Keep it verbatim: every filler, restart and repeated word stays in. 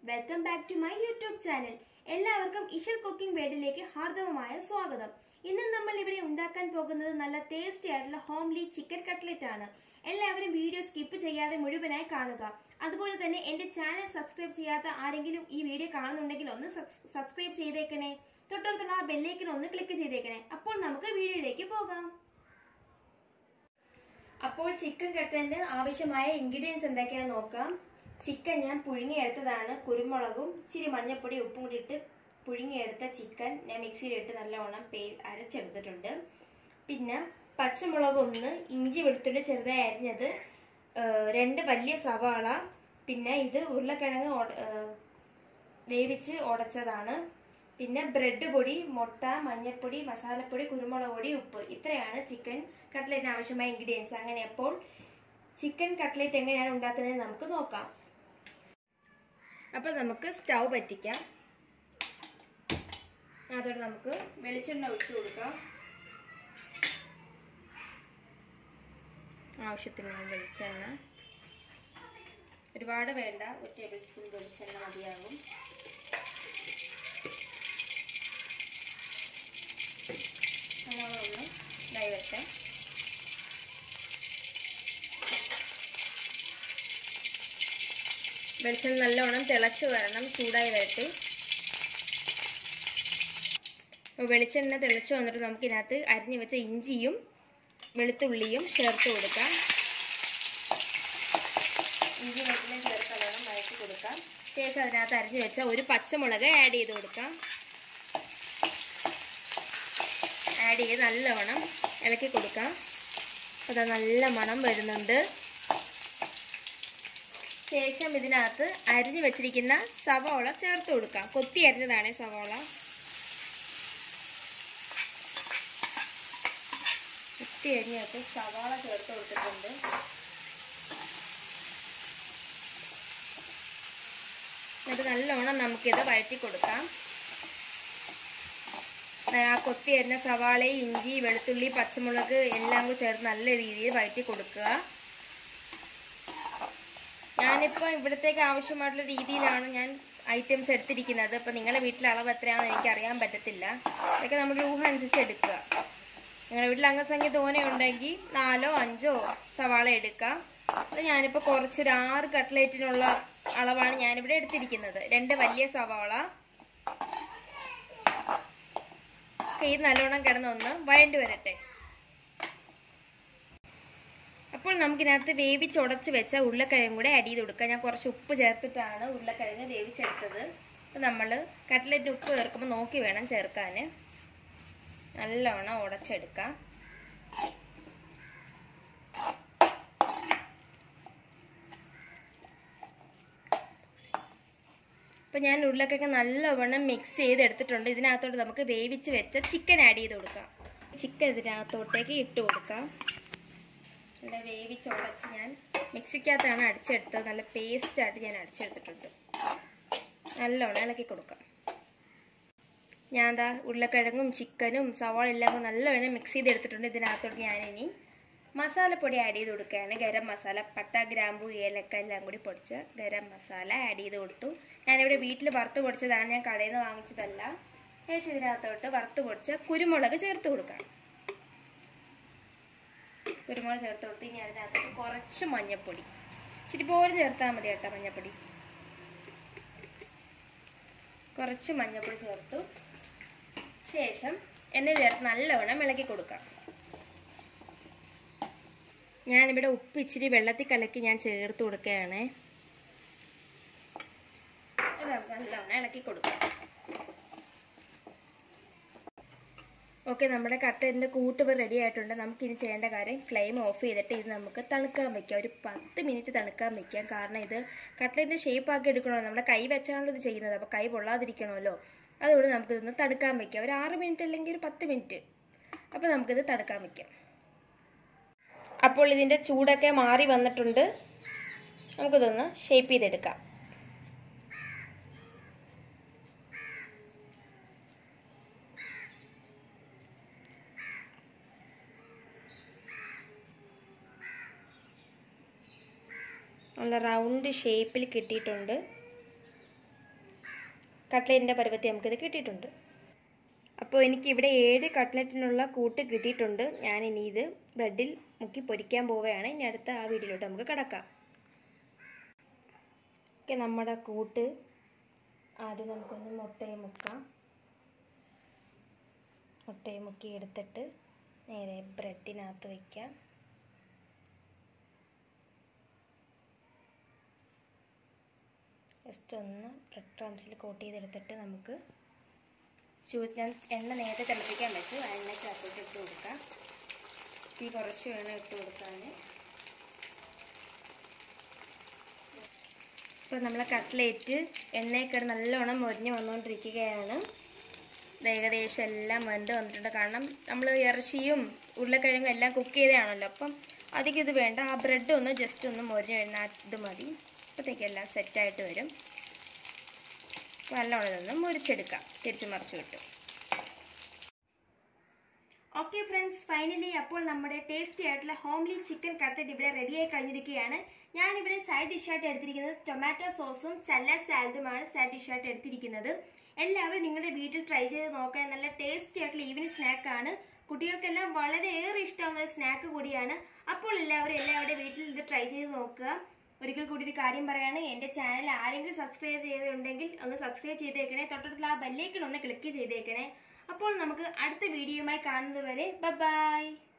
Welcome back to my YouTube channel. എല്ലാവർക്കും Ishal cooking വേൾഡിലേക്ക് ഹാർദവമായ സ്വാഗതം. ഇന്ന് നമ്മൾ ഇവിടെ ഉണ്ടാക്കാൻ പോകുന്നത് നല്ല ടേസ്റ്റി ആയിട്ടുള്ള ഹോംലി ചിക്കൻ കട്ട്ലറ്റ് ആണ്. എല്ലാവരും വീഡിയോ സ്കിപ്പ് ചെയ്യാതെ മുഴുവനായി കാണുക. അതുപോലെ തന്നെ എന്റെ ചാനൽ സബ്സ്ക്രൈബ് ചെയ്യാത്ത ആരെങ്കിലും ഈ വീഡിയോ കാണുന്നുണ്ടെങ്കിൽ ഒന്ന് സബ്സ്ക്രൈബ് ചെയ്തേക്കണേ. തൊട്ടടുത്തുള്ള ആ ബെല്ലൈക്കൺ ഒന്ന് ക്ലിക്ക് ചെയ്തേക്കണേ. അപ്പോൾ നമുക്ക് വീഡിയോയിലേക്ക് പോകാം. അപ്പോൾ ചിക്കൻ കട്ട്ലറ്റിന് ആവശ്യമായ ഇൻഗ്രീഡിയൻസ് എന്തൊക്കെയാണെന്ന് നോക്കാം. ചിക്കൻ ഞാൻ പുഴുങ്ങിയെടുത്തതാണ്. കുരുമുളകും ഇച്ചിരി മഞ്ഞൾപ്പൊടി ഉപ്പും കൂടി ഇട്ട് പുഴുങ്ങിയെടുത്ത ചിക്കൻ ഞാൻ മിക്സിയിലിട്ട് നല്ലവണ്ണം പേ അരച്ചെടുത്തിട്ടുണ്ട്. പിന്നെ പച്ചമുളക് ഒന്ന്, ഇഞ്ചി വെളുത്തുള്ളി ചെറുതായി അരിഞ്ഞത്, രണ്ട് വലിയ സവാള, പിന്നെ ഇത് ഉരുളക്കിഴങ്ങ് വേവിച്ച് ഉടച്ചതാണ്, പിന്നെ ബ്രെഡ് പൊടി, മുട്ട, മഞ്ഞൾപ്പൊടി, മസാലപ്പൊടി, കുരുമുളക് പൊടി, ഉപ്പ്. ഇത്രയാണ് ചിക്കൻ കട്ട്ലറ്റിന് ആവശ്യമായ ഇൻഗ്രീഡിയൻസ്. അങ്ങനെ അപ്പോൾ ചിക്കൻ കട്ട്ലറ്റ് എങ്ങനെയാണ് ഉണ്ടാക്കുന്നത് നമുക്ക് നോക്കാം. അപ്പോൾ നമുക്ക് സ്റ്റൗ പറ്റിക്കാം. അതോടെ നമുക്ക് വെളിച്ചെണ്ണ ഒഴിച്ചു കൊടുക്കാം. ആവശ്യത്തിന് വെളിച്ചെണ്ണ, ഒരുപാട് വേണ്ട, ഒരു ടേബിൾ സ്പൂൺ വെളിച്ചെണ്ണ മതിയാകും. നമ്മളൊന്ന് ഇതായിവട്ടെ. വെളിച്ചെണ്ണ നല്ലോണം തിളച്ച് വരണം, ചൂടായി വരട്ടെ. വെളിച്ചെണ്ണ തിളച്ച് വന്നിട്ട് നമുക്ക് ഇതിനകത്ത് അരിഞ്ഞു വെച്ച ഇഞ്ചിയും വെളുത്തുള്ളിയും ചേർത്ത് കൊടുക്കാം. ഇഞ്ചി വെളുത്തുള്ളിയും ചേർത്ത് നല്ലോണം വഴറ്റി കൊടുക്കാം. ശേഷം അതിനകത്ത് അരിഞ്ഞു വെച്ച ഒരു പച്ചമുളക് ആഡ് ചെയ്ത് കൊടുക്കാം. ആഡ് ചെയ്ത് നല്ലവണ്ണം ഇളക്കി കൊടുക്കാം. അത് നല്ല മണം വരുന്നുണ്ട്. ശേഷം ഇതിനകത്ത് അരിഞ്ഞു വെച്ചിരിക്കുന്ന സവാള ചേർത്ത് കൊടുക്കാം. കൊത്തി അരിഞ്ഞതാണ് സവാള. കൊത്തി അരിഞ്ഞിട്ട് സവാള ചേർത്ത് കൊടുത്തിട്ടുണ്ട്. എന്നിട്ട് നല്ലോണം നമുക്കിത് വഴറ്റി കൊടുക്കാം. ആ കൊത്തി അരിഞ്ഞ സവാളയും ഇഞ്ചി വെളുത്തുള്ളി പച്ചമുളക് എല്ലാം കൂടി ചേർത്ത് നല്ല രീതിയിൽ വഴറ്റി കൊടുക്കുക. ഞാനിപ്പോൾ ഇവിടത്തേക്ക് ആവശ്യമായിട്ടുള്ള രീതിയിലാണ് ഞാൻ ഐറ്റംസ് എടുത്തിരിക്കുന്നത്. അപ്പോൾ നിങ്ങളുടെ വീട്ടിലെ അളവ് എത്രയാണെന്ന് എനിക്ക് അറിയാൻ പറ്റത്തില്ല. ഇതൊക്കെ നമ്മുടെ ഊഹം അനുസരിച്ച് എടുക്കുക. നിങ്ങളുടെ വീട്ടിൽ അംഗസംഖ്യ തോനെ ഉണ്ടെങ്കിൽ നാലോ അഞ്ചോ സവാള എടുക്കാം. അത് ഞാനിപ്പോൾ കുറച്ചൊരു ആറ് കട്ട്ലേറ്റിനുള്ള അളവാണ് ഞാനിവിടെ എടുത്തിരിക്കുന്നത്. രണ്ട് വലിയ സവാള. ഇത് നല്ലോണം കിടന്നൊന്ന് വഴണ്ടി വരട്ടെ. അപ്പോൾ നമുക്കിനകത്ത് വേവിച്ചുടച്ച് വെച്ച ഉരുളക്കിഴങ്ങ് കൂടെ ആഡ് ചെയ്ത് കൊടുക്കാം. ഞാൻ കുറച്ച് ഉപ്പ് ചേർത്തിട്ടാണ് ഉരുളക്കിഴങ്ങ് വേവിച്ചെടുത്തത്. അപ്പോൾ നമ്മൾ കട്ട്ലറ്റിന് ഉപ്പ് ചേർക്കുമ്പോൾ നോക്കി വേണം ചേർക്കാൻ. നല്ലവണ്ണം ഉടച്ചെടുക്കാം. അപ്പോൾ ഞാൻ ഉരുളക്കിഴങ്ങ് നല്ലവണ്ണം മിക്സ് ചെയ്തെടുത്തിട്ടുണ്ട്. ഇതിനകത്തോട്ട് നമുക്ക് വേവിച്ച് വെച്ച ചിക്കൻ ആഡ് ചെയ്ത് കൊടുക്കാം. ചിക്കൻ ഇതിനകത്തോട്ടേക്ക് ഇട്ട് കൊടുക്കാം. ഇവിടെ വേവിച്ചുടച്ച് ഞാൻ മിക്സിക്കകത്താണ് അടിച്ചെടുത്തത്. നല്ല പേസ്റ്റായിട്ട് ഞാൻ അടിച്ചെടുത്തിട്ടുണ്ട്. നല്ലോണം ഇളക്കി കൊടുക്കാം. ഞാൻ എന്താ ഉരുളക്കിഴങ്ങും ചിക്കനും സവാള എല്ലാം കൂടെ നല്ലോണം മിക്സ് ചെയ്തെടുത്തിട്ടുണ്ട്. ഇതിനകത്തോട്ട് ഞാനിനി മസാലപ്പൊടി ആഡ് ചെയ്ത് കൊടുക്കുകയാണ്. ഗരം മസാല, പട്ട, ഗ്രാമ്പു, ഏലക്ക എല്ലാം കൂടി പൊടിച്ച ഗരം മസാല ആഡ് ചെയ്ത് കൊടുത്തു. ഞാനിവിടെ വീട്ടിൽ വറുത്ത് പൊടിച്ചതാണ്, ഞാൻ കടയിൽ നിന്ന് വാങ്ങിച്ചതല്ല. ശേഷം ഇതിനകത്തോട്ട് വറുത്ത് പൊടിച്ച കുരുമുളക് ചേർത്ത് കൊടുക്കാം. കുരുമുളക് ചേർത്ത് കൊടുത്ത് ഇനി അതിനകത്ത് കുറച്ച് മഞ്ഞൾപ്പൊടി, ഇച്ചിരി പോലും ചേർത്താൽ മതി കേട്ടോ. മഞ്ഞൾപ്പൊടി കുറച്ച് മഞ്ഞൾപ്പൊടി ചേർത്തു. ശേഷം എണ്ണ ചേർത്ത് നല്ലവണ്ണം ഇളക്കി കൊടുക്കാം. ഞാനിവിടെ ഉപ്പ് ഇച്ചിരി വെള്ളത്തിൽ കലക്കി ഞാൻ ചേർത്ത് കൊടുക്കുകയാണ്. നല്ലവണ്ണം ഇളക്കി കൊടുക്കാം. ഓക്കെ, നമ്മുടെ കട്ട്ലറ്റിൻ്റെ കൂട്ടുപർ റെഡി ആയിട്ടുണ്ട്. നമുക്കിനി ചെയ്യേണ്ട കാര്യം ഫ്ലെയിം ഓഫ് ചെയ്തിട്ട് ഇത് നമുക്ക് തണുക്കാൻ വയ്ക്കാം. ഒരു പത്ത് മിനിറ്റ് തണുക്കാൻ വയ്ക്കാം. കാരണം ഇത് കട്ട്ലറ്റിൻ്റെ ഷേപ്പ് ആക്കി എടുക്കണമല്ലോ. നമ്മുടെ കൈ വെച്ചാണല്ലോ ഇത് ചെയ്യുന്നത്. അപ്പോൾ കൈ പൊള്ളാതിരിക്കണമല്ലോ. അതുകൊണ്ട് നമുക്കിതൊന്ന് തണുക്കാൻ വയ്ക്കാം. ഒരു ആറ് മിനിറ്റ് അല്ലെങ്കിൽ ഒരു പത്ത് മിനിറ്റ്. അപ്പോൾ നമുക്കിത് തണുക്കാൻ വയ്ക്കാം. അപ്പോൾ ഇതിൻ്റെ ചൂടൊക്കെ മാറി വന്നിട്ടുണ്ട്. നമുക്കിതൊന്ന് ഷേപ്പ് ചെയ്തെടുക്കാം. നല്ല റൗണ്ട് ഷേപ്പിൽ കിട്ടിയിട്ടുണ്ട്. കട്ട്ലറ്റിൻ്റെ പരുവത്തിൽ നമുക്കിത് കിട്ടിയിട്ടുണ്ട്. അപ്പോൾ എനിക്കിവിടെ ഏഴ് കട്ട്ലറ്റിനുള്ള കൂട്ട് കിട്ടിയിട്ടുണ്ട്. ഞാനിനി ഇത് ബ്രെഡിൽ മുക്കി പൊരിക്കാൻ പോവുകയാണ്. ഇനി അടുത്ത ആ വീഡിയോയിലോട്ട് നമുക്ക് കിടക്കാം. ഓക്കെ, നമ്മുടെ കൂട്ട് ആദ്യം നമുക്കൊന്ന് മുട്ടയും മുക്കാം. മുട്ടയും മുക്കി എടുത്തിട്ട് നേരെ ബ്രെഡിനകത്ത് വയ്ക്കാം. ജസ്റ്റ് ഒന്ന് ബ്രെഡ് ക്രംസിൽ കോട്ട് ചെയ്തെടുത്തിട്ട് നമുക്ക് ചൂ ഞാൻ എണ്ണ നേരത്തെ തിളപ്പിക്കാൻ വെച്ചു. ആ എണ്ണയ്ക്കകത്തോട്ട് ഇട്ട് കൊടുക്കാം. തീ കുറച്ച് വേണം ഇട്ട് കൊടുക്കാൻ. ഇപ്പോൾ നമ്മളെ കട്ട്ലേറ്റ് എണ്ണയിൽ കിടന്ന് നല്ലോണം മൊരിഞ്ഞ് വന്നുകൊണ്ടിരിക്കുകയാണ്. ഏകദേശം എല്ലാം വെന്ത് വന്നിട്ടുണ്ട്. കാരണം നമ്മൾ ഇറച്ചിയും ഉരുളക്കിഴങ്ങും എല്ലാം കുക്ക് ചെയ്തതാണല്ലോ. അപ്പം അധികം ഇത് വേണ്ട. ആ ബ്രെഡ് ഒന്ന് ജസ്റ്റ് ഒന്ന് മൊരിഞ്ഞ് വരുന്ന ഇത് മതി. അപ്പോഴത്തേക്കെല്ലാം സെറ്റായിട്ട് വരും. നല്ലോണം ഇതൊന്ന് മുരിച്ചെടുക്കാം. തിരിച്ചു മറിച്ച് കിട്ടും. ഓക്കെ ഫ്രണ്ട്സ്, ഫൈനലി അപ്പോൾ നമ്മുടെ ടേസ്റ്റി ആയിട്ടുള്ള ഹോംലി ചിക്കൻ കട്ട്ലറ്റ് ഇവിടെ റെഡിയായി കഴിഞ്ഞിരിക്കുകയാണ്. ഞാനിവിടെ സൈഡ് ഡിഷായിട്ട് എടുത്തിരിക്കുന്നത് ടൊമാറ്റോ സോസും ചല്ല സാലഡുമാണ് സൈഡ് ഡിഷായിട്ട് എടുത്തിരിക്കുന്നത്. എല്ലാവരും നിങ്ങളുടെ വീട്ടിൽ ട്രൈ ചെയ്ത് നോക്കണം. നല്ല ടേസ്റ്റി ആയിട്ടുള്ള ഈവനിങ് സ്നാക്കാണ്. കുട്ടികൾക്കെല്ലാം വളരെയേറെ ഇഷ്ടമാകുന്ന ഒരു സ്നാക്ക് കൂടിയാണ്. അപ്പോൾ എല്ലാവരും എല്ലാവരുടെ വീട്ടിൽ ഇത് ട്രൈ ചെയ്ത് നോക്കുക. ഒരിക്കൽ കൂടി ഒരു കാര്യം പറയാണ്, എൻ്റെ ചാനൽ ആരെങ്കിലും സബ്സ്ക്രൈബ് ചെയ്തിട്ടുണ്ടെങ്കിൽ ഒന്ന് സബ്സ്ക്രൈബ് ചെയ്തേക്കണേ. തൊട്ടടുത്തുള്ള ആ ബെല്ലൈക്കൺ ഒന്ന് ക്ലിക്ക് ചെയ്തേക്കണേ. അപ്പോൾ നമുക്ക് അടുത്ത വീഡിയോയുമായി കാണുന്നത് വരെ ബൈ ബൈ.